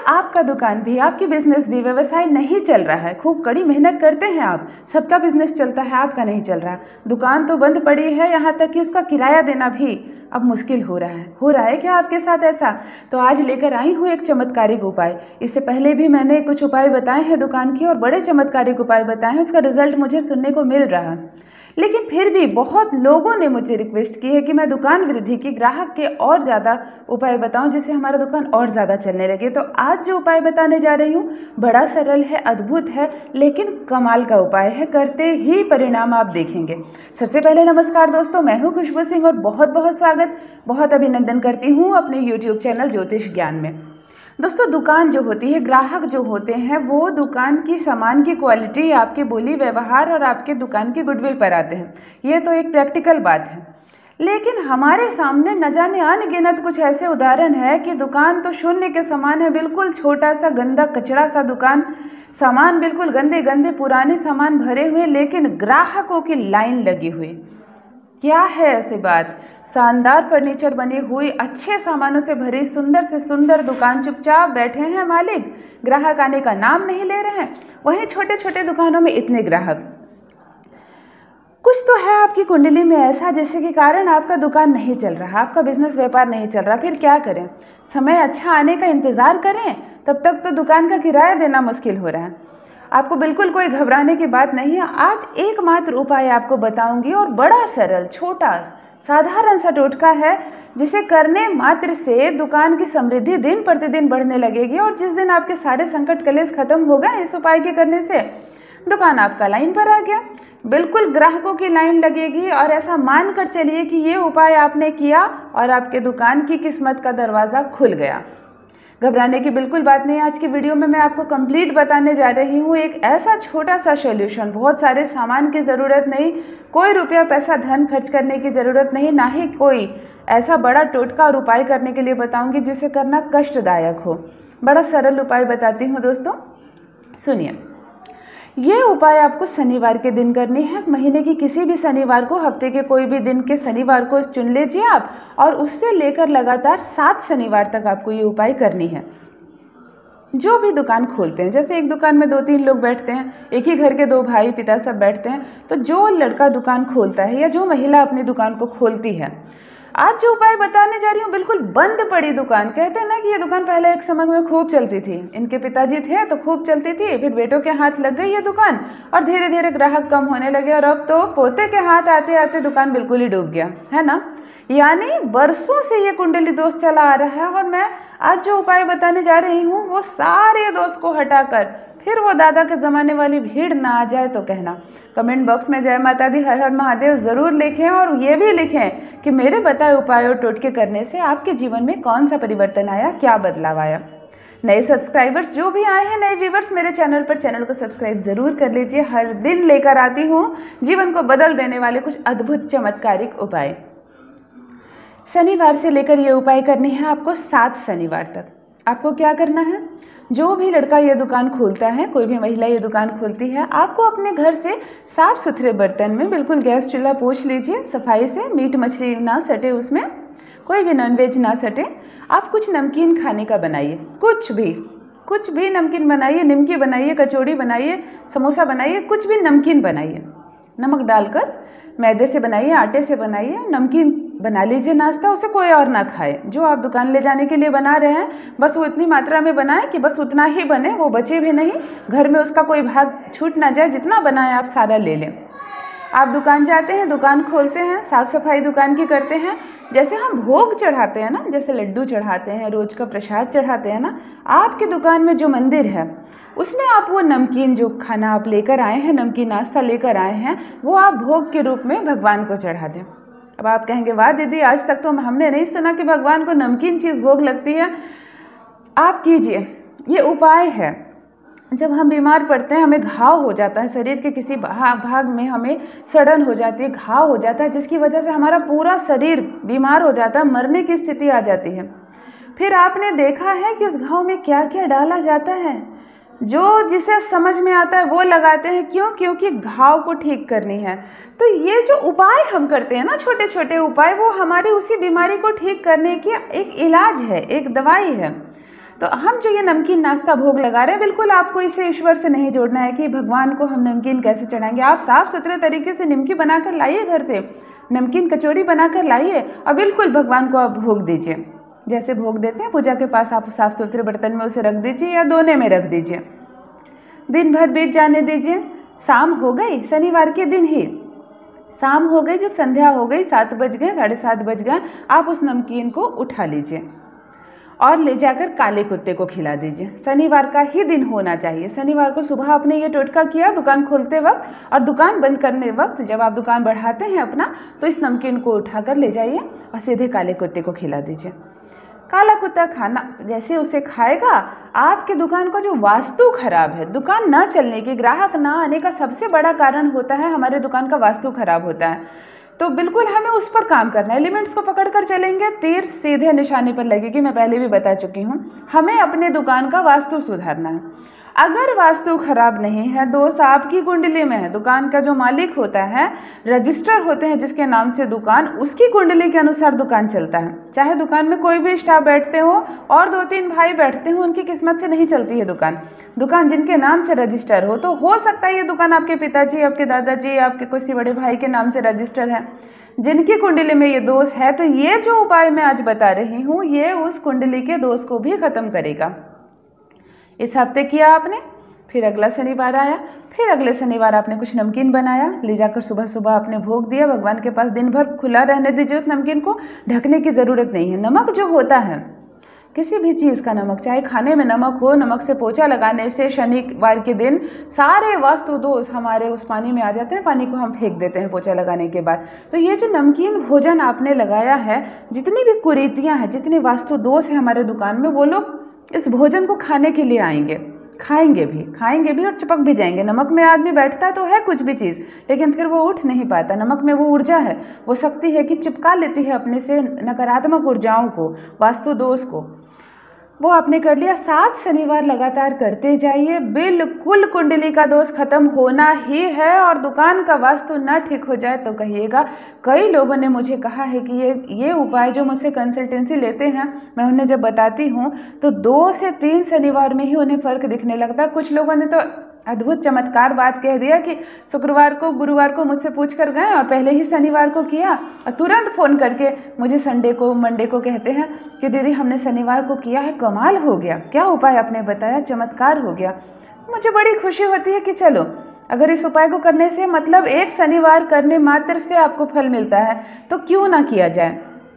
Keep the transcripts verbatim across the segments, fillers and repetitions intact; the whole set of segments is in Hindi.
आपका दुकान भी, आपकी बिजनेस भी, व्यवसाय नहीं चल रहा है, खूब कड़ी मेहनत करते हैं आप, सबका बिजनेस चलता है, आपका नहीं चल रहा, दुकान तो बंद पड़ी है, यहाँ तक कि उसका किराया देना भी अब मुश्किल हो रहा है हो रहा है क्या आपके साथ ऐसा? तो आज लेकर आई हूँ एक चमत्कारिक उपाय। इससे पहले भी मैंने कुछ उपाय बताए हैं दुकान की और बड़े चमत्कारिक उपाय बताए हैं, उसका रिजल्ट मुझे सुनने को मिल रहा है। लेकिन फिर भी बहुत लोगों ने मुझे रिक्वेस्ट की है कि मैं दुकान वृद्धि की, ग्राहक के और ज़्यादा उपाय बताऊं जिससे हमारा दुकान और ज़्यादा चलने लगे। तो आज जो उपाय बताने जा रही हूँ बड़ा सरल है, अद्भुत है, लेकिन कमाल का उपाय है, करते ही परिणाम आप देखेंगे। सबसे पहले नमस्कार दोस्तों, मैं हूँ खुशबू सिंह और बहुत बहुत स्वागत, बहुत अभिनंदन करती हूँ अपने यूट्यूब चैनल ज्योतिष ज्ञान में। दोस्तों, दुकान जो होती है, ग्राहक जो होते हैं, वो दुकान की सामान की क्वालिटी, आपके बोली व्यवहार और आपके दुकान की गुडविल पर आते हैं। ये तो एक प्रैक्टिकल बात है। लेकिन हमारे सामने न जाने अनगिनत कुछ ऐसे उदाहरण है कि दुकान तो शून्य के समान है, बिल्कुल छोटा सा गंदा कचड़ा सा दुकान, सामान बिल्कुल गंदे गंदे पुराने सामान भरे हुए, लेकिन ग्राहकों की लाइन लगी हुई। क्या है ऐसी बात? शानदार फर्नीचर बनी हुई, अच्छे सामानों से भरी सुंदर से सुंदर दुकान, चुपचाप बैठे हैं मालिक, ग्राहक आने का नाम नहीं ले रहे हैं। वहीं छोटे छोटे दुकानों में इतने ग्राहक। कुछ तो है आपकी कुंडली में ऐसा जिसके के कारण आपका दुकान नहीं चल रहा, आपका बिजनेस व्यापार नहीं चल रहा। फिर क्या करें? समय अच्छा आने का इंतज़ार करें, तब तक तो दुकान का किराया देना मुश्किल हो रहा है। आपको बिल्कुल कोई घबराने की बात नहीं है। आज एकमात्र उपाय आपको बताऊंगी और बड़ा सरल, छोटा, साधारण सा टोटका है जिसे करने मात्र से दुकान की समृद्धि दिन प्रतिदिन बढ़ने लगेगी। और जिस दिन आपके सारे संकट कलेश खत्म हो गए इस उपाय के करने से, दुकान आपका लाइन पर आ गया, बिल्कुल ग्राहकों की लाइन लगेगी। और ऐसा मान कर चलिए कि ये उपाय आपने किया और आपके दुकान की किस्मत का दरवाज़ा खुल गया। घबराने की बिल्कुल बात नहीं। आज की वीडियो में मैं आपको कंप्लीट बताने जा रही हूँ एक ऐसा छोटा सा सॉल्यूशन, बहुत सारे सामान की ज़रूरत नहीं, कोई रुपया पैसा धन खर्च करने की ज़रूरत नहीं, ना ही कोई ऐसा बड़ा टोटका और उपाय करने के लिए बताऊँगी जिसे करना कष्टदायक हो। बड़ा सरल उपाय बताती हूँ दोस्तों, सुनिए। ये उपाय आपको शनिवार के दिन करनी है, महीने की किसी भी शनिवार को, हफ्ते के कोई भी दिन के शनिवार को चुन लीजिए आप, और उससे लेकर लगातार सात शनिवार तक आपको ये उपाय करनी है। जो भी दुकान खोलते हैं, जैसे एक दुकान में दो तीन लोग बैठते हैं, एक ही घर के दो भाई पिता सब बैठते हैं, तो जो लड़का दुकान खोलता है या जो महिला अपनी दुकान को खोलती है, आज जो उपाय बताने जा रही हूँ बिल्कुल बंद पड़ी दुकान। कहते हैं ना कि ये दुकान पहले एक समय में खूब चलती थी, इनके पिताजी थे तो खूब चलती थी, फिर बेटों के हाथ लग गई ये दुकान और धीरे धीरे ग्राहक कम होने लगे, और अब तो पोते के हाथ आते आते दुकान बिल्कुल ही डूब गया है ना। यानी बरसों से ये कुंडली दोष चला आ रहा है, और मैं आज जो उपाय बताने जा रही हूँ वो सारे दोष को हटाकर फिर वो दादा के ज़माने वाली भीड़ ना आ जाए तो कहना। कमेंट बॉक्स में जय माता दी, हर हर महादेव ज़रूर लिखें, और ये भी लिखें कि मेरे बताए उपाय और टोटके करने से आपके जीवन में कौन सा परिवर्तन आया, क्या बदलाव आया। नए सब्सक्राइबर्स जो भी आए हैं, नए व्यूवर्स मेरे चैनल पर, चैनल को सब्सक्राइब ज़रूर कर लीजिए। हर दिन लेकर आती हूँ जीवन को बदल देने वाले कुछ अद्भुत चमत्कारिक उपाय। शनिवार से लेकर ये उपाय करनी है आपको सात शनिवार तक। आपको क्या करना है? जो भी लड़का ये दुकान खोलता है, कोई भी महिला ये दुकान खोलती है, आपको अपने घर से साफ सुथरे बर्तन में, बिल्कुल गैस चूल्हा पोंछ लीजिए सफाई से, मीट मछली ना सटे उसमें, कोई भी नॉनवेज ना सटे। आप कुछ नमकीन खाने का बनाइए, कुछ भी कुछ भी नमकीन बनाइए, निमकी बनाइए, कचौड़ी बनाइए, समोसा बनाइए, कुछ भी नमकीन बनाइए। नमक डालकर मैदे से बनाइए, आटे से बनाइए, नमकीन बना लीजिए नाश्ता, उसे कोई और ना खाए। जो आप दुकान ले जाने के लिए बना रहे हैं बस वो इतनी मात्रा में बनाएं कि बस उतना ही बने, वो बचे भी नहीं, घर में उसका कोई भाग छूट ना जाए। जितना बनाए आप सारा ले लें। आप दुकान जाते हैं, दुकान खोलते हैं, साफ़ सफाई दुकान की करते हैं, जैसे हम भोग चढ़ाते हैं ना, जैसे लड्डू चढ़ाते हैं, रोज का प्रसाद चढ़ाते हैं ना, आपके दुकान में जो मंदिर है उसमें आप वो नमकीन, जो खाना आप लेकर आए हैं, नमकीन नाश्ता लेकर आए हैं, वो आप भोग के रूप में भगवान को चढ़ा दें। अब आप कहेंगे वाह दीदी, आज तक तो हमने नहीं सुना कि भगवान को नमकीन चीज़ भोग लगती है। आप कीजिए, ये उपाय है। जब हम बीमार पड़ते हैं, हमें घाव हो जाता है, शरीर के किसी भाग में हमें सड़न हो जाती है, घाव हो जाता है, जिसकी वजह से हमारा पूरा शरीर बीमार हो जाता है, मरने की स्थिति आ जाती है। फिर आपने देखा है कि उस घाव में क्या क्या डाला जाता है? जो जिसे समझ में आता है वो लगाते हैं। क्यों? क्योंकि घाव को ठीक करनी है। तो ये जो उपाय हम करते हैं ना, छोटे छोटे उपाय, वो हमारी उसी बीमारी को ठीक करने की एक इलाज है, एक दवाई है। तो हम जो ये नमकीन नाश्ता भोग लगा रहे हैं, बिल्कुल आपको इसे ईश्वर से नहीं जोड़ना है कि भगवान को हम नमकीन कैसे चढ़ाएंगे। आप साफ़ सुथरे तरीके से निमकी बनाकर लाइए, घर से नमकीन कचौड़ी बनाकर लाइए और बिल्कुल भगवान को आप भोग दीजिए। जैसे भोग देते हैं पूजा के पास, आप साफ़ सुथरे बर्तन में उसे रख दीजिए या दोने में रख दीजिए। दिन भर बीत जाने दीजिए। शाम हो गई, शनिवार के दिन ही शाम हो गई, जब संध्या हो गई, सात बज गए, साढ़े सात बज गए, आप उस नमकीन को उठा लीजिए और ले जाकर काले कुत्ते को खिला दीजिए। शनिवार का ही दिन होना चाहिए। शनिवार को सुबह आपने ये टोटका किया दुकान खोलते वक्त, और दुकान बंद करने वक्त जब आप दुकान बढ़ाते हैं अपना, तो इस नमकीन को उठाकर ले जाइए और सीधे काले कुत्ते को खिला दीजिए। काला कुत्ता खाना जैसे उसे खाएगा, आपके दुकान का जो वास्तु खराब है, दुकान ना चलने की, ग्राहक ना आने का सबसे बड़ा कारण होता है हमारे दुकान का वास्तु खराब होता है। तो बिल्कुल हमें उस पर काम करना है। एलिमेंट्स को पकड़कर चलेंगे, तीर सीधे निशाने पर लगेगी। मैं पहले भी बता चुकी हूँ, हमें अपने दुकान का वास्तु सुधारना है। अगर वास्तु खराब नहीं है, दोष आपकी कुंडली में है, दुकान का जो मालिक होता है, रजिस्टर होते हैं जिसके नाम से दुकान, उसकी कुंडली के अनुसार दुकान चलता है। चाहे दुकान में कोई भी स्टाफ बैठते हो और दो तीन भाई बैठते हो, उनकी किस्मत से नहीं चलती है दुकान। दुकान जिनके नाम से रजिस्टर हो, तो हो सकता है ये दुकान आपके पिताजी, आपके दादाजी, आपके किसी बड़े भाई के नाम से रजिस्टर है, जिनकी कुंडली में ये दोष है। तो ये जो उपाय मैं आज बता रही हूँ, ये उस कुंडली के दोष को भी खत्म करेगा। इस हफ्ते किया आपने, फिर अगला शनिवार आया, फिर अगले शनिवार आपने कुछ नमकीन बनाया, ले जाकर सुबह सुबह आपने भोग दिया भगवान के पास। दिन भर खुला रहने दीजिए उस नमकीन को, ढकने की ज़रूरत नहीं है। नमक जो होता है, किसी भी चीज़ का नमक, चाहे खाने में नमक हो, नमक से पोछा लगाने से शनिवार के दिन सारे वास्तु दोष हमारे उस पानी में आ जाते हैं। पानी को हम फेंक देते हैं पोछा लगाने के बाद। तो ये जो नमकीन भोजन आपने लगाया है, जितनी भी कुरीतियाँ हैं, जितने वास्तु दोष हैं हमारे दुकान में, वो लोग इस भोजन को खाने के लिए आएंगे, खाएंगे भी खाएंगे भी और चिपक भी जाएंगे। नमक में आदमी बैठता तो है कुछ भी चीज़, लेकिन फिर वो उठ नहीं पाता। नमक में वो ऊर्जा है, वो शक्ति है कि चिपका लेती है अपने से नकारात्मक ऊर्जाओं को, वास्तु दोष को। वो आपने कर लिया। सात शनिवार लगातार करते जाइए, बिल्कुल कुंडली का दोष खत्म होना ही है। और दुकान का वास्तु ना ठीक हो जाए तो कहिएगा। कई लोगों ने मुझे कहा है कि ये ये उपाय जो मुझसे कंसल्टेंसी लेते हैं, मैं उन्हें जब बताती हूँ तो दो से तीन शनिवार में ही उन्हें फ़र्क दिखने लगता है। कुछ लोगों ने तो अद्भुत चमत्कार बात कह दिया कि शुक्रवार को, गुरुवार को मुझसे पूछ कर गए और पहले ही शनिवार को किया, और तुरंत फ़ोन करके मुझे संडे को, मंडे को कहते हैं कि दीदी हमने शनिवार को किया है, कमाल हो गया, क्या उपाय आपने बताया, चमत्कार हो गया। मुझे बड़ी खुशी होती है कि चलो, अगर इस उपाय को करने से, मतलब एक शनिवार करने मात्र से आपको फल मिलता है, तो क्यों ना किया जाए।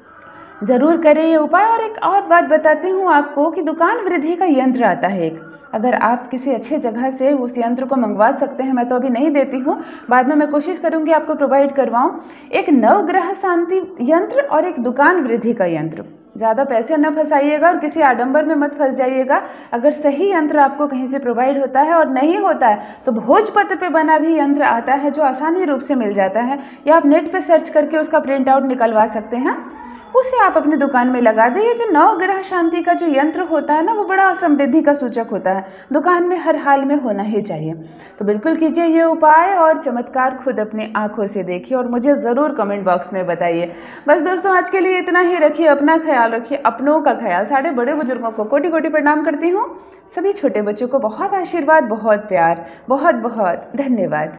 ज़रूर करें ये उपाय। और एक और बात बताती हूँ आपको कि दुकान वृद्धि का यंत्र आता है एक, अगर आप किसी अच्छे जगह से उस यंत्र को मंगवा सकते हैं। मैं तो अभी नहीं देती हूँ, बाद में मैं कोशिश करूँगी आपको प्रोवाइड करवाऊँ। एक नवग्रह शांति यंत्र और एक दुकान वृद्धि का यंत्र। ज़्यादा पैसे न फंसाइएगा और किसी आडंबर में मत फंस जाइएगा। अगर सही यंत्र आपको कहीं से प्रोवाइड होता है और नहीं होता है, तो भोजपत्र पे बना भी यंत्र आता है जो आसानी रूप से मिल जाता है, या आप नेट पे सर्च करके उसका प्रिंट आउट निकलवा सकते हैं। उसे आप अपनी दुकान में लगा दें। ये जो नवग्रह शांति का जो यंत्र होता है ना, वो बड़ा समृद्धि का सूचक होता है, दुकान में हर हाल में होना ही चाहिए। तो बिल्कुल कीजिए ये उपाय और चमत्कार खुद अपनी आंखों से देखिए और मुझे ज़रूर कमेंट बॉक्स में बताइए। बस दोस्तों, आज के लिए इतना ही। रखिए अपना ख्याल, रखिए अपनों का ख्याल। सारे बड़े बुजुर्गों को कोटि कोटि प्रणाम करती हूँ। सभी छोटे बच्चों को बहुत आशीर्वाद, बहुत प्यार, बहुत बहुत धन्यवाद।